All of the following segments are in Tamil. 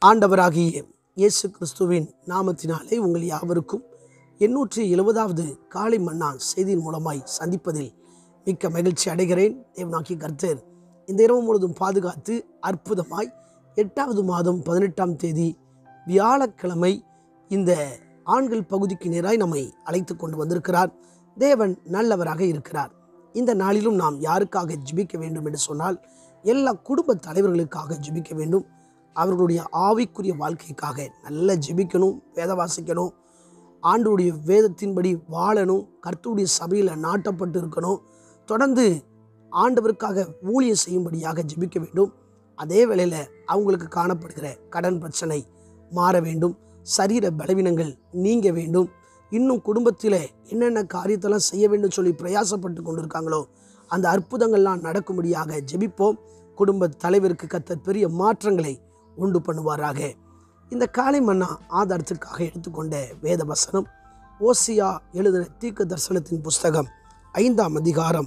ஆண்டவராகிய இயேசு கிறிஸ்துவின் நாமத்தினாலே உங்கள் யாவருக்கும் 870வது காலை மன்னா செய்தியின் மூலமாய் சந்திப்பதில் மிக்க மகிழ்ச்சி அடைகிறேன். தேவனாகிய கர்த்தர் இந்த இரவு முழுவதும் பாதுகாத்து அற்புதமாய் 8வது மாதம் 18ஆம் தேதி வியாழக்கிழமை இந்த ஆண்கள் பகுதிக்கு நேராய் நம்மை அழைத்து கொண்டு வந்திருக்கிறார். தேவன் நல்லவராக இருக்கிறார். இந்த நாளிலும் நாம் யாருக்காக ஜெபிக்க வேண்டும் என்று சொன்னால், எல்லா குடும்ப தலைவர்களுக்காக ஜெபிக்க வேண்டும். அவர்களுடைய ஆவிக்குரிய வாழ்க்கைக்காக நல்லா ஜெபிக்கணும், வேத வாசிக்கணும், ஆண்டவருடைய வேதத்தின்படி வாழணும், கர்த்தருடைய சபையில் நாட்டப்பட்டு இருக்கணும், தொடர்ந்து ஆண்டவருக்காக ஊழியம் செய்யும்படியாக ஜெபிக்க வேண்டும். அதே வேளையில் அவங்களுக்கு காணப்படுகிற கடன் பிரச்சனை மாற வேண்டும், சரீர பலவீனங்கள் நீங்க வேண்டும், இன்னும் குடும்பத்தில் என்னென்ன காரியத்தெல்லாம் செய்ய வேண்டும் சொல்லி பிரயாசப்பட்டு கொண்டிருக்காங்களோ அந்த அற்புதங்கள்லாம் நடக்கும்படியாக ஜெபிப்போம். குடும்ப தலைவருக்கு கர்த்தர் பெரிய மாற்றங்களை உண்டு பண்ணுவாராக. இந்த காலை மன்னா ஆதாரத்துக்காக எடுத்துக்கொண்ட வேத வசனம் ஓசியா எழுதின தீர்க்க தரிசனத்தின் புஸ்தகம் 5ஆம் அதிகாரம்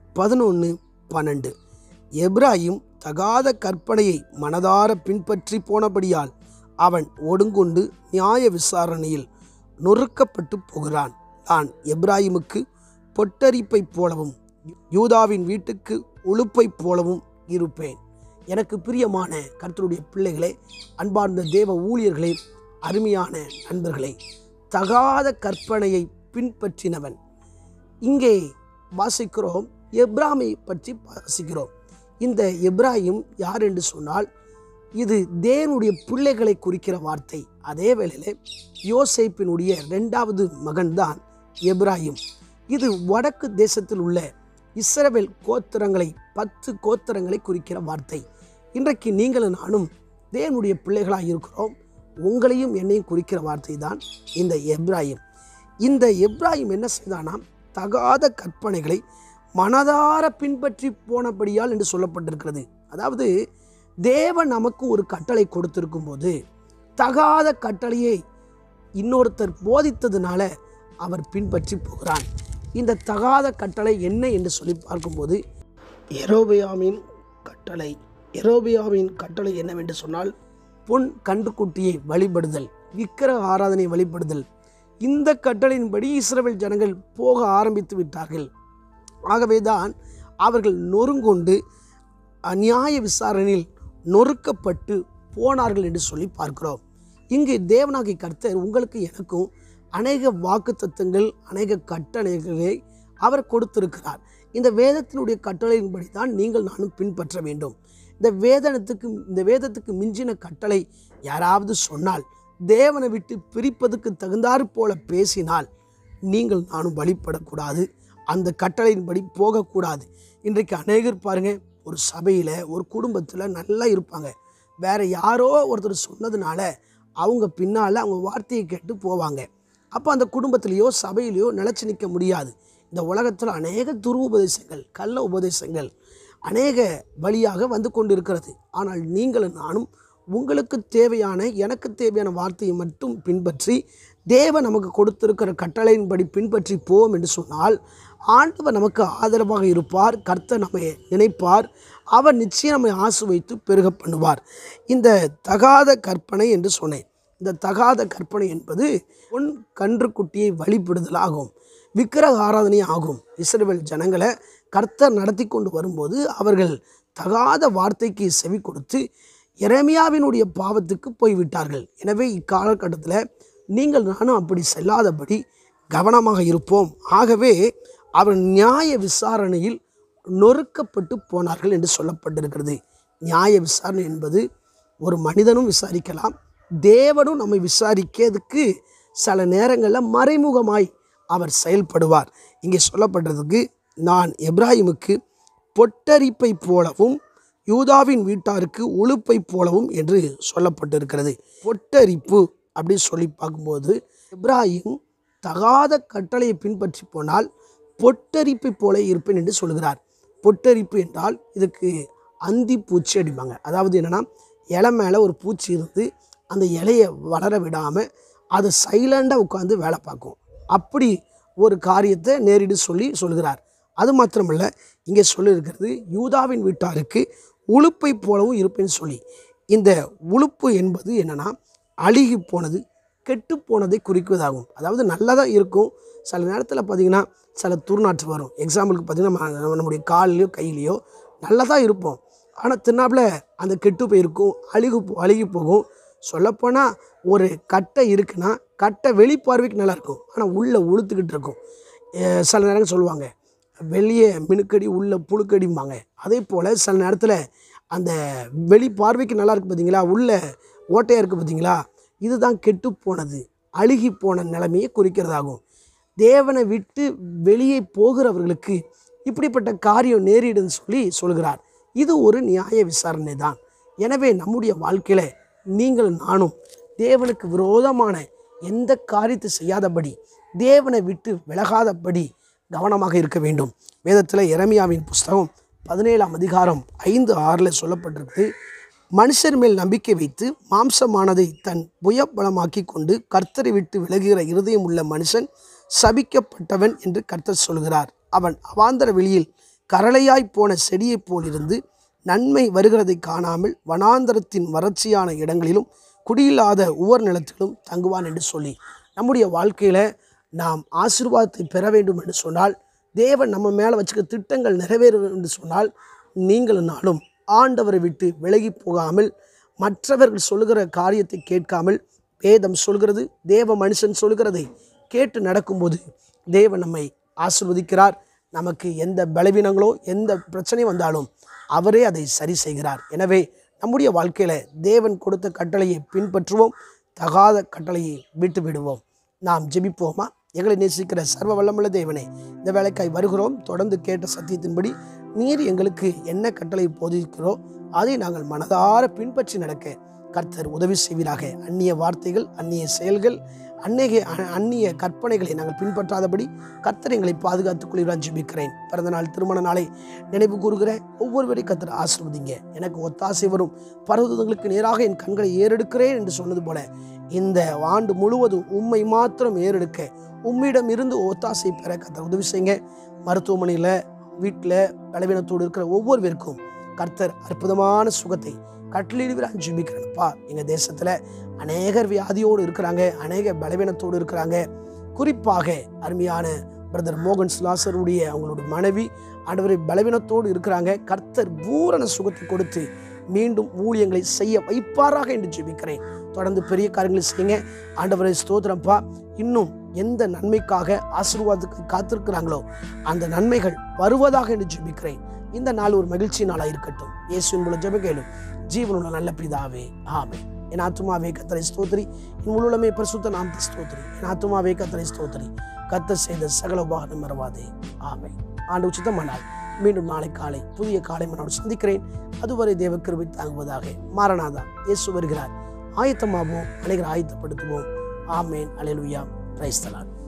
11-12. எப்ராயிம் தகாத கற்பனையை மனதார பின்பற்றி போனபடியால் அவன் ஒடுங்கொண்டு நியாய விசாரணையில் நொறுக்கப்பட்டு போகிறான். நான் எப்ராயிமுக்கு பொட்டரிப்பை போலவும் யூதாவின் வீட்டுக்கு உளுப்பை போலவும் இருப்பேன். எனக்கு பிரியமான கர்த்தருடைய பிள்ளைகளே, அன்பார்ந்த தேவ ஊழியர்களே, அருமையான நண்பர்களே, தகாத கற்பனையை பின்பற்றினவன். இங்கே வாசிக்கிறோம், எப்ராமை பற்றி வாசிக்கிறோம். இந்த எப்ராயிம் யார் என்று சொன்னால், இது தேவனுடைய பிள்ளைகளை குறிக்கிற வார்த்தை. அதே வேளையில் யோசேப்பினுடைய 2வது மகன்தான் எப்ராயிம். இது வடக்கு தேசத்தில் உள்ள இஸ்ரவேல் கோத்திரங்களை 10 கோத்திரங்களை குறிக்கிற வார்த்தை. இன்றைக்கு நீங்களும் நானும் தேவனுடைய பிள்ளைகளாக இருக்கிறோம். உங்களையும் என்னையும் குறிக்கிற வார்த்தை தான் இந்த எப்ராயிம். இந்த எப்ராயிம் என்ன செய்தானா, தகாத கற்பனைகளை மனதார பின்பற்றி போனபடியால் என்று சொல்லப்பட்டிருக்கிறது. அதாவது தேவன் நமக்கு ஒரு கட்டளை கொடுத்திருக்கும் போது தகாத கட்டளையை இன்னொருத்தர் போதித்ததுனால அவர் பின்பற்றி போகிறான். இந்த தகாத கட்டளை என்ன என்று சொல்லி பார்க்கும்போது, யெரொபெயாமின் கட்டளை என்னவென்று சொன்னால், பொன் கன்றுக்குட்டியை வழிபடுதல், விக்கிரக ஆராதனை வழிபடுதல். இந்த கட்டளையின்படி இஸ்ரவேல் ஜனங்கள் போக ஆரம்பித்து விட்டார்கள். ஆகவேதான் அவர்கள் நொறுங்கொண்டு நியாய விசாரணையில் நொறுக்கப்பட்டு போனார்கள் என்று சொல்லி பார்க்கிறோம். இங்கு தேவனாகிய கர்த்தர் உங்களுக்கு எனக்கும் அநேக வாக்குத்தத்தங்கள், அநேக கட்டளைகளை அவர் கொடுத்திருக்கிறார். இந்த வேதத்தினுடைய கட்டளையின்படி தான் நீங்கள் நானும் பின்பற்ற வேண்டும். இந்த வேதத்துக்கு மிஞ்சின கட்டளை யாராவது சொன்னால், தேவனை விட்டு பிரிப்பதற்கு தகுந்தாறு போல பேசினால், நீங்கள் நானும் வழிபடக்கூடாது, அந்த கட்டளையின்படி போகக்கூடாது. இன்றைக்கு அநேகர் பாருங்க, ஒரு சபையில் ஒரு குடும்பத்தில் நல்லா இருப்பாங்க, வேற யாரோ ஒருத்தர் சொன்னதுனால அவங்க பின்னால் அவங்க வார்த்தையை கேட்டு போவாங்க. அப்போ அந்த குடும்பத்திலேயோ சபையிலையோ நிலச்சி நிற்க முடியாது. இந்த உலகத்தில் அநேக துருவுபதேசங்கள், கள்ள உபதேசங்கள் அநேக வழியாக வந்து கொண்டு இருக்கிறது. ஆனால் நீங்களும் நானும் உங்களுக்கு தேவையான, எனக்கு தேவையான வார்த்தையை மட்டும் பின்பற்றி தேவன் நமக்கு கொடுத்திருக்கிற கட்டளையின்படி பின்பற்றி போவோம் என்று சொன்னால், ஆண்டவர் நமக்கு ஆதரவாக இருப்பார், கர்த்தர் நம்மை நினைப்பார், அவர் நிச்சயம் நம்மை ஆசீர்வதித்து பெருக பண்ணுவார். இந்த தகாத கற்பனை என்று சொன்னேன். இந்த தகாத கற்பனை என்பது பொன் கன்றுக்குட்டியை வழிபடுதல் ஆகும், விக்கிரக ஆராதனை ஆகும். இஸ்ரவேல் ஜனங்களை கர்த்தர் நடத்தி கொண்டு வரும்போது அவர்கள் தகாத வார்த்தைக்கு செவி கொடுத்து எரேமியாவினுடைய பாவத்துக்கு போய்விட்டார்கள். எனவே இக்காலகட்டத்தில் நீங்கள் நானும் அப்படி செல்லாதபடி கவனமாக இருப்போம். ஆகவே அவர் நியாய விசாரணையில் நொறுக்கப்பட்டு போனார்கள் என்று சொல்லப்பட்டிருக்கிறது. நியாய விசாரணை என்பது ஒரு மனிதனும் விசாரிக்கலாம், தேவனும் நம்மை விசாரிக்கிறதுக்கு சில நேரங்களில் மறைமுகமாய் அவர் செயல்படுவார். இங்கே சொல்லப்படுறதுக்கு, நான் எப்ராயிமுக்கு பொட்டரிப்பை போலவும் யூதாவின் வீட்டாருக்கு உளுப்பை போலவும் என்று சொல்லப்பட்டிருக்கிறது. பொட்டரிப்பு அப்படின்னு சொல்லி பார்க்கும்போது, எப்ராயிம் தகாத கட்டளையை பின்பற்றி போனால் பொட்டரிப்பை போல இருப்பேன் என்று சொல்கிறார். பொட்டரிப்பு என்றால் இதுக்கு அந்தி பூச்சி அடிப்பாங்க. அதாவது என்னென்னா, இலை மேலே ஒரு பூச்சி இருந்து அந்த இலையை வளர விடாமல் அதை சைலண்டாக உட்காந்து வேலை பார்க்கும். அப்படி ஒரு காரியத்தை நேரிட்டு சொல்கிறார். அது மாத்திரமல்ல, இங்கே சொல்லியிருக்கிறது யூதாவின் வீட்டாருக்கு உளுப்பை போலவும் இருப்பேன்னு சொல்லி. இந்த உளுப்பு என்பது என்னன்னா அழுகி போனது, கெட்டு போனதை குறிக்குவதாகும். அதாவது நல்லதாக இருக்கும், சில நேரத்தில் பார்த்திங்கன்னா சில துர்நாற்று வரும். எக்ஸாம்பிளுக்கு பார்த்திங்கன்னா நம்முடைய கால்லையோ கையிலையோ நல்லதாக இருப்போம், ஆனால் தின்னாப்பில் அந்த கெட்டு போயிருக்கும், அழுகி போகும். சொல்லப்போனால் ஒரு கட்டை இருக்குன்னா கட்டை வெளிப்பார்வைக்கு நல்லாயிருக்கும், ஆனால் உள்ளே உளுத்துக்கிட்டு இருக்கும். சில நேரங்கள் சொல்லுவாங்க வெளியே மினுக்கடி உள்ள புழுக்கடிம்பாங்க. அதே போல் சில நேரத்தில் அந்த வெளி பார்வைக்கு நல்லா இருக்குது பார்த்தீங்களா, உள்ள ஓட்டையாக இருக்குது பார்த்தீங்களா, இதுதான் கெட்டு போனது, அழுகி போன நிலைமையை குறிக்கிறதாகும். தேவனை விட்டு வெளியே போகிறவர்களுக்கு இப்படிப்பட்ட காரியம் நேரிடுன்னு சொல்கிறார். இது ஒரு நியாய விசாரணை தான். எனவே நம்முடைய வாழ்க்கையில் நீங்கள் நானும் தேவனுக்கு விரோதமான எந்த காரியத்தை செய்யாதபடி, தேவனை விட்டு விலகாதபடி கவனமாக இருக்க வேண்டும். வேதத்தில் எரேமியாவின் புஸ்தகம் 17ஆம் அதிகாரம் 5-6 சொல்லப்பட்டிருக்கு. மனுஷர் மேல் நம்பிக்கை வைத்து மாம்சமானதை தன் புயபலமாக்கி கொண்டு கர்த்தரை விட்டு விலகுகிற இருதயம் உள்ள மனுஷன் சபிக்கப்பட்டவன் என்று கர்த்தர் சொல்கிறார். அவன் அவாந்தர வெளியில் கரளையாய் போன செடியைப் போலிருந்து நன்மை வருகிறதை காணாமல் வனாந்தரத்தின் வறட்சியான இடங்களிலும் குடியில்லாத உவர் நிலத்திலும் தங்குவான் என்று சொல்லி, நம்முடைய வாழ்க்கையில் நாம் ஆசீர்வாதத்தை பெற வேண்டும் என்று சொன்னால், தேவன் நம்ம மேலே வச்சுக்க திட்டங்கள் நிறைவேறும் என்று சொன்னால், நீங்களும் நானும் ஆண்டவரை விட்டு விலகி போகாமல், மற்றவர்கள் சொல்லுகிற காரியத்தை கேட்காமல், வேதம் சொல்கிறது, தேவ மனுஷன் சொல்கிறதை கேட்டு நடக்கும்போது தேவன் நம்மை ஆசீர்வதிக்கிறார். நமக்கு எந்த பலவீனங்களோ எந்த பிரச்சனை வந்தாலும் அவரே அதை சரி செய்கிறார். எனவே நம்முடைய வாழ்க்கையில் தேவன் கொடுத்த கட்டளையை பின்பற்றுவோம், தகாத கட்டளையை விட்டு விடுவோம். நாம் ஜெபிப்போமா? எங்களை நேசிக்கிற சர்வ வல்லமுள்ள தேவனே, இந்த வேலைக்காய் வருகிறோம். தொடர்ந்து கேட்ட சத்தியத்தின்படி நீர் எங்களுக்கு என்ன கட்டளை போதிக்கிறோ அதை நாங்கள் மனதார பின்பற்றி நடக்க கர்த்தர் உதவி செய்வீராக. அந்நிய வார்த்தைகள், அந்நிய செயல்கள், அந்நிய கற்பனைகளை நாங்கள் பின்பற்றாதபடி கர்த்தர் எங்களை பாதுகாத்துக் கொள்கிறான் ஜெபிக்கிறேன். பிறந்த நாள், திருமண நாளை நினைவு கூறுகிற ஒவ்வொருவரையும் கர்த்தர் ஆசீர்வதிங்க. எனக்கு ஒத்தாசை வரும் பர்வதங்களுக்கு நேராக என் கண்களை ஏறெடுக்கிறேன் என்று சொன்னது போல, இந்த ஆண்டு முழுவதும் உம்மை மாத்திரம் ஏறெடுக்க உம்மிடம் இருந்து ஒத்தாசை பெற கர்த்தர் உதவி செய்யுங்க. மருத்துவமனையில், வீட்டில் பலவீனத்தோடு இருக்கிற ஒவ்வொருவருக்கும் கர்த்தர் அற்புதமான சுகத்தை கட்டளையிடுகிறான் ஜெபிக்கிறேன்ப்பா. எங்கள் தேசத்தில் அநேகர் வியாதியோடு இருக்கிறாங்க, அநேக பலவீனத்தோடு இருக்கிறாங்க. குறிப்பாக அருமையான பிரதர் மோகன் சுலாசருடைய அவங்களுடைய மனைவி ஆண்டவரை பலவீனத்தோடு இருக்கிறாங்க. கர்த்தர் பூரண சுகத்தை கொடுத்து மீண்டும் ஊழியங்களை செய்ய வைப்பாராக என்று ஜெபிக்கிறேன். தொடர்ந்து பெரிய காரியங்களை செய்யுங்க ஆண்டவரை. ஸ்தோத்திரம்ப்பா. இன்னும் எந்த நன்மைக்காக ஆசீர்வாதத்துக்கு காத்திருக்கிறாங்களோ அந்த நன்மைகள் வருவதாக என்று ஜெபிக்கிறேன். இந்த நாள் ஒரு மகிழ்ச்சி நாளாக இருக்கட்டும். இயேசுவின் மூலம் ஜெபம் கேளும் ஜீவனுள்ள நல்ல பிதாவே, ஆமென். என் ஆத்துமாவே கர்த்தரை ஸ்தோத்திரி, என் முழுமே பரிசுத்த நாமத்தை ஸ்தோத்திரி. என் ஆத்துமாவே கர்த்தரை ஸ்தோத்திரி, கர்த்தர் செய்த சகல உபகாரம் மறவாதே, ஆமென். ஆண்டு உச்சிதமானால் மீண்டும் நாளை காலை புதிய காலை மனோடு சந்திக்கிறேன். அதுவரை தேவ கிருபை தாங்குவதாக. மாரநாதா, இயேசு வருகிறார். ஆயத்தமாவோம், அனைவரை ஆயத்தப்படுத்துவோம். ஆமென். அல்லேலூயா. Praise the Lord.